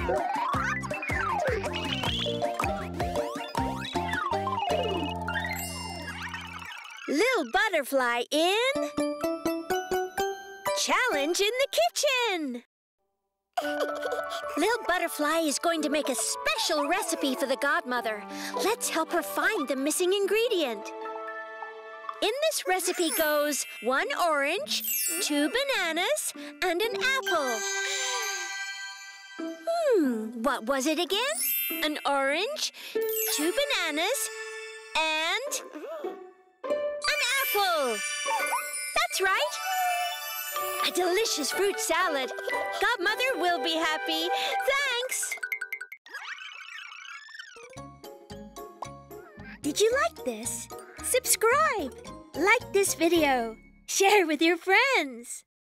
Lil Butterfly in Challenge in the Kitchen. Lil Butterfly is going to make a special recipe for the godmother. Let's help her find the missing ingredient. In this recipe goes 1 orange, 2 bananas, and an apple. What was it again? An orange, 2 bananas, and an apple. That's right. A delicious fruit salad. Godmother will be happy. Thanks. Did you like this? Subscribe. Like this video. Share with your friends.